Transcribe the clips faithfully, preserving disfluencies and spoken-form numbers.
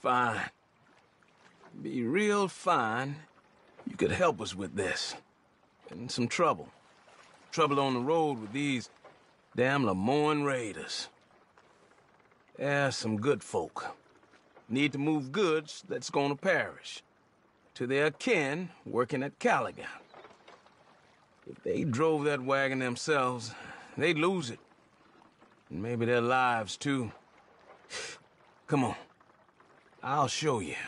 fine. Be real fine. You could help us with this. And some trouble. Trouble on the road with these damn Lemoyne Raiders. They're some good folk. Need to move goods that's gonna perish. To their kin working at Callaghan. If they drove that wagon themselves, they'd lose it. And maybe their lives, too. Come on. I'll show you.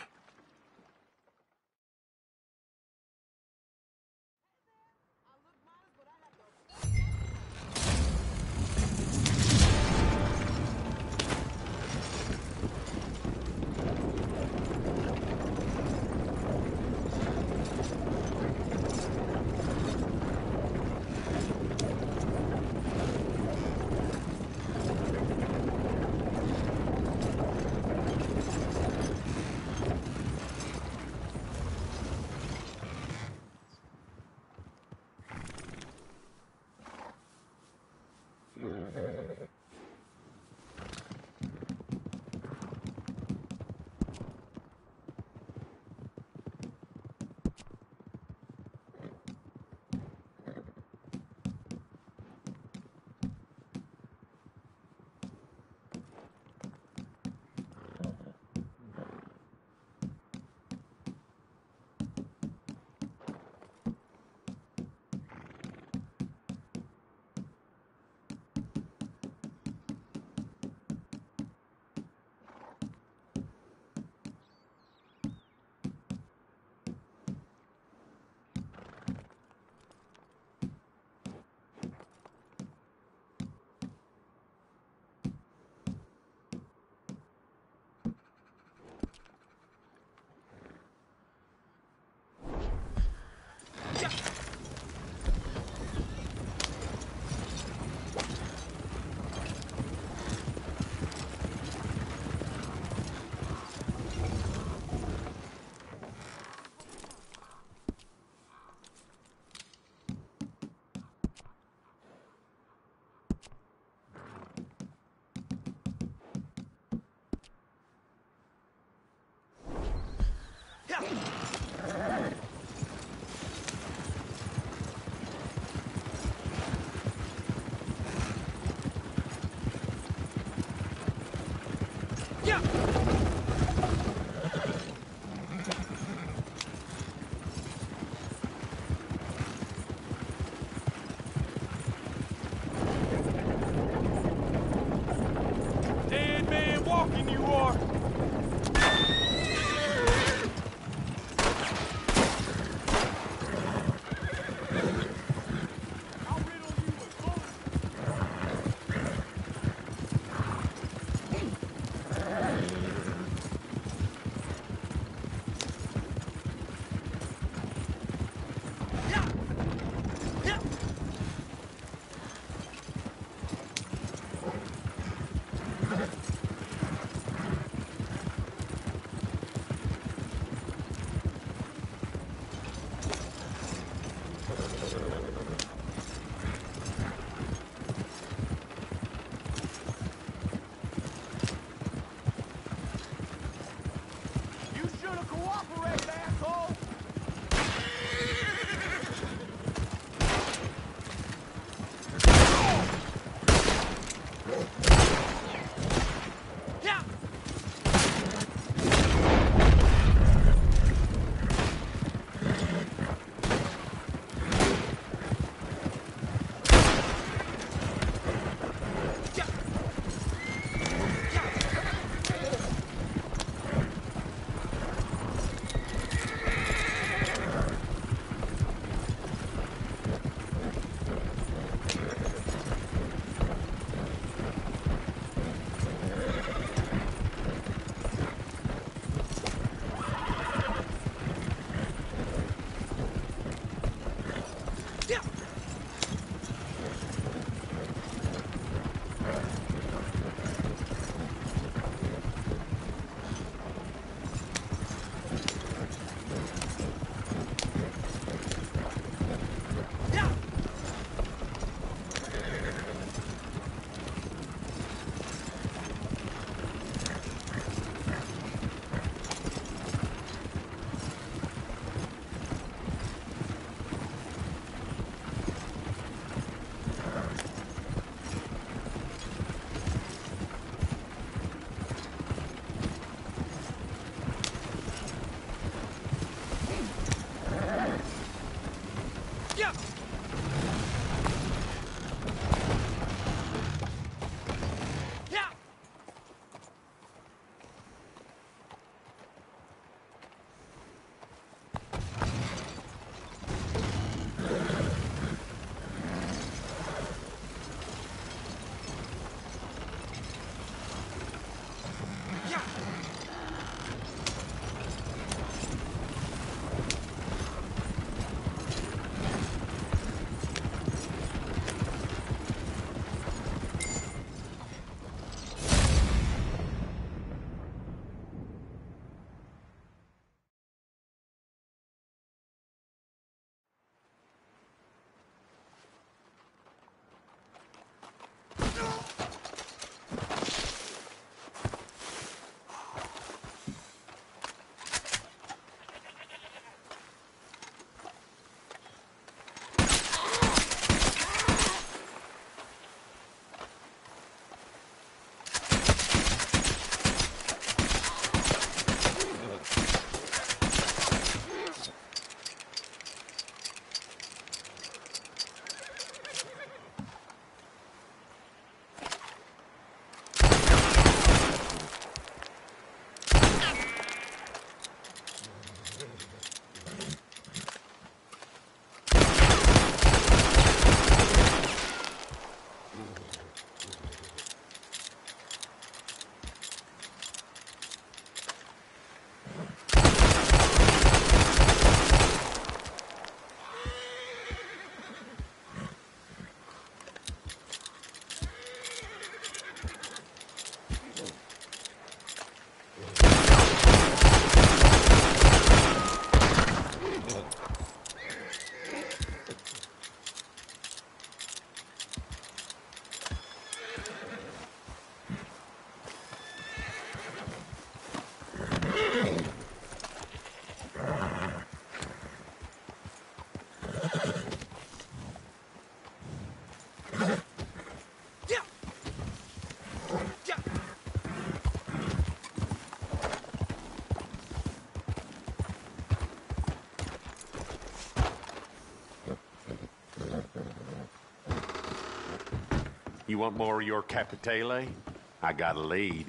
You want more of your Capitale? I got a lead.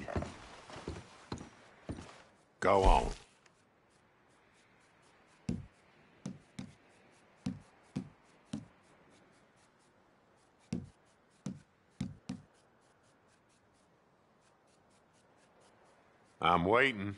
Go on. I'm waiting.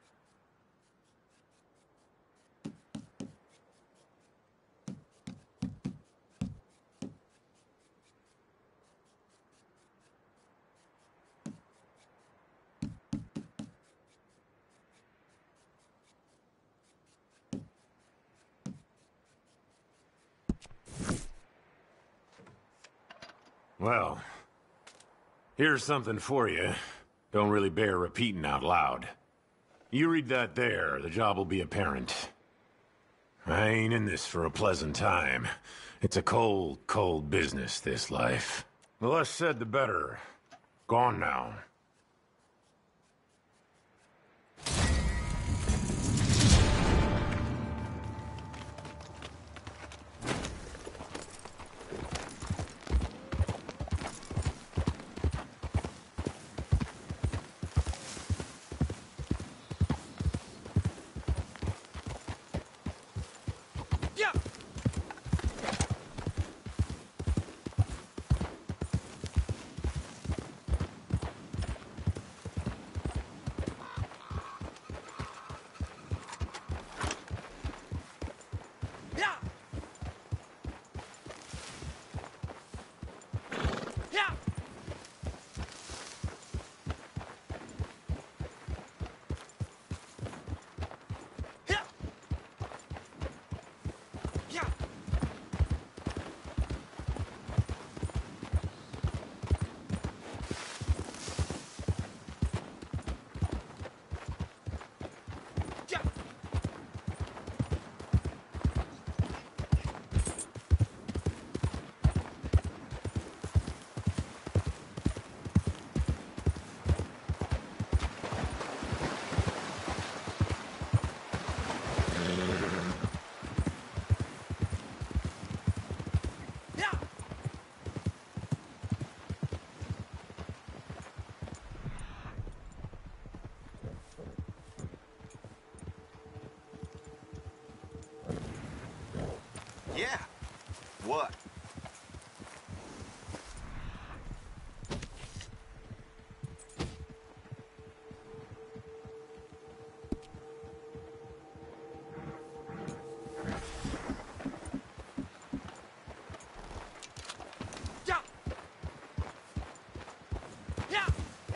Well, here's something for you. Don't really bear repeating out loud. You read that there, the job will be apparent. I ain't in this for a pleasant time. It's a cold, cold business, this life. The less said, the better. Gone now. Yeah. What? Yeah. Yeah.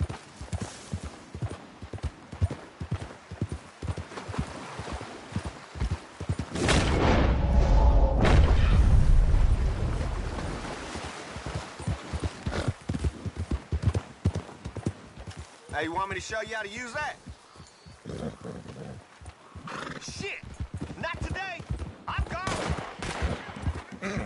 Hey, you want me to show you how to use that? Shit! Not today! I'm gone!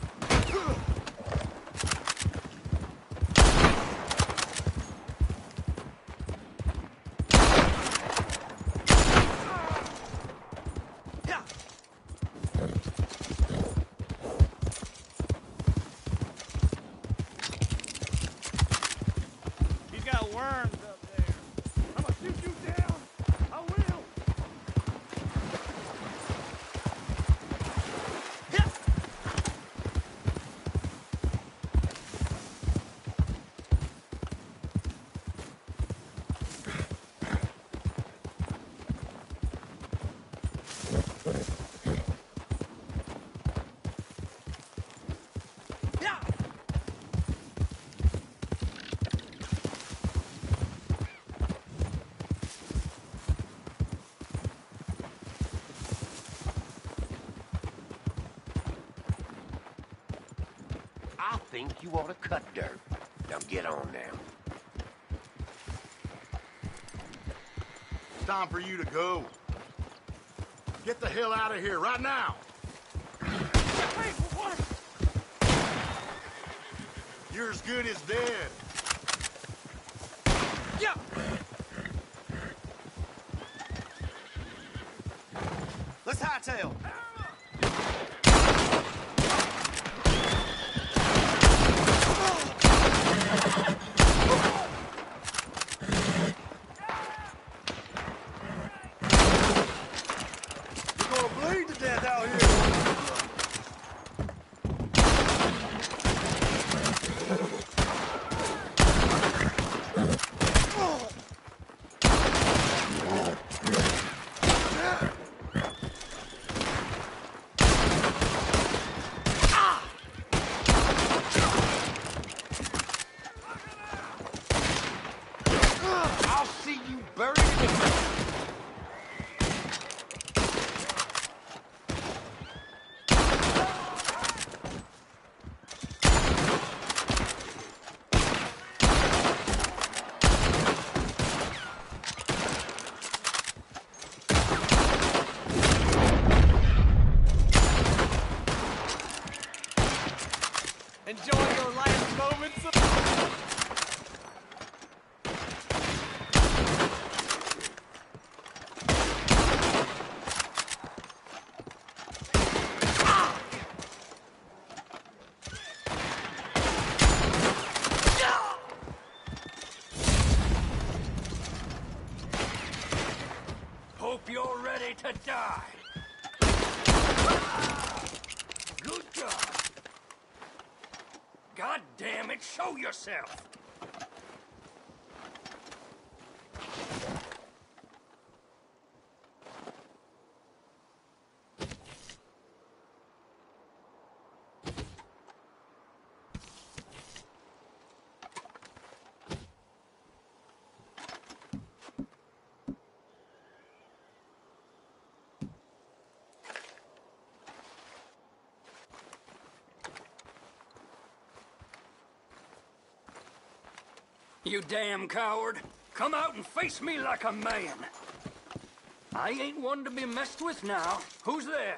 He's got worms up there. I'm gonna shoot you down. I will. Yeah. I think you ought to cut dirt. Now get on now. It's time for you to go. Get the hell out of here right now. Wait, what? You're as good as dead. Yeah. Let's hightail. enjoy your last moments of... Hope you're ready to die. Good job. God damn it, show yourself. You damn coward. Come out and face me like a man. I ain't one to be messed with now. Who's there?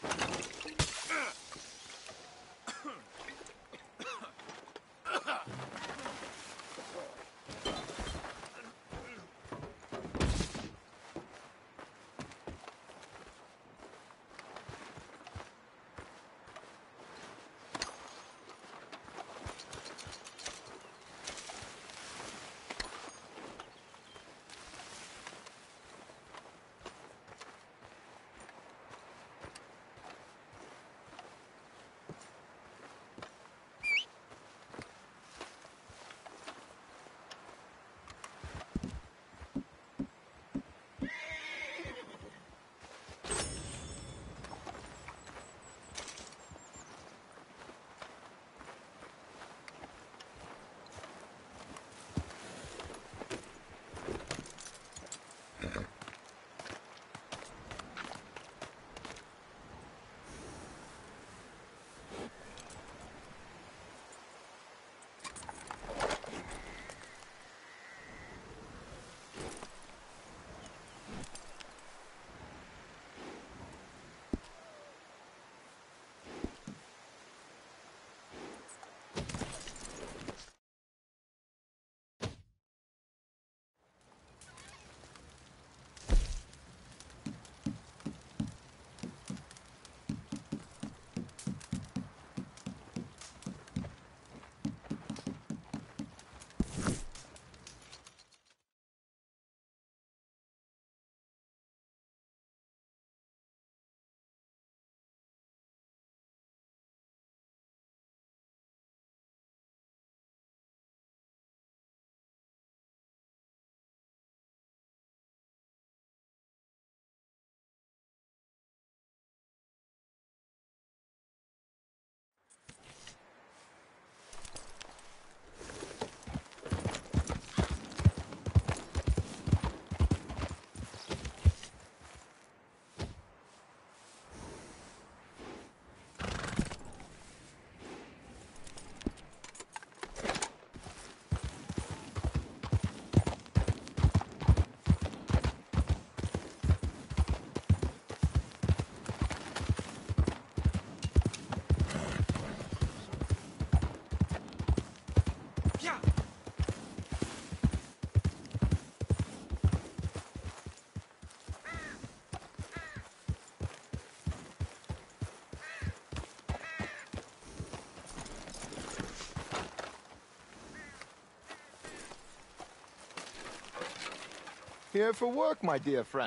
Here for work, my dear friend.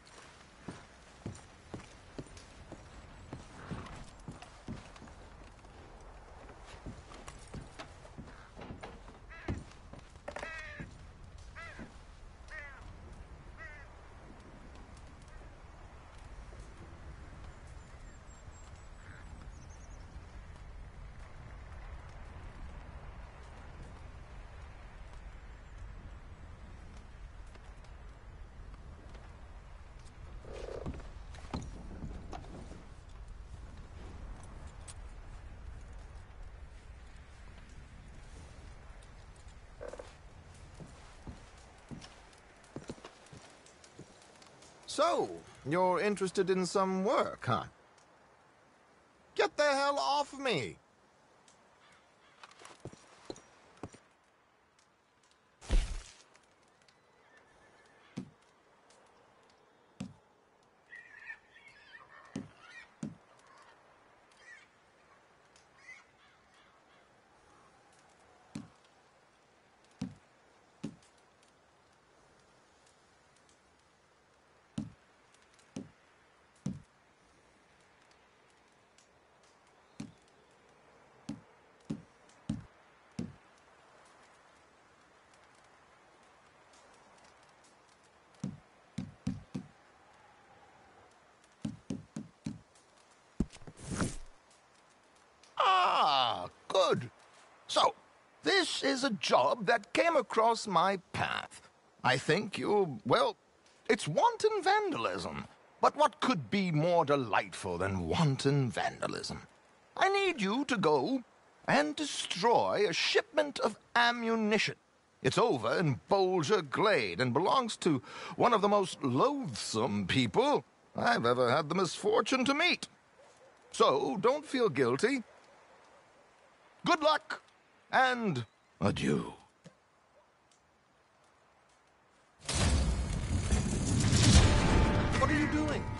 So, you're interested in some work, huh? Get the hell off me! So, this is a job that came across my path. I think you, well, it's wanton vandalism. But what could be more delightful than wanton vandalism? I need you to go and destroy a shipment of ammunition. It's over in Bolger Glade and belongs to one of the most loathsome people I've ever had the misfortune to meet. So, don't feel guilty. Good luck, and adieu. What are you doing?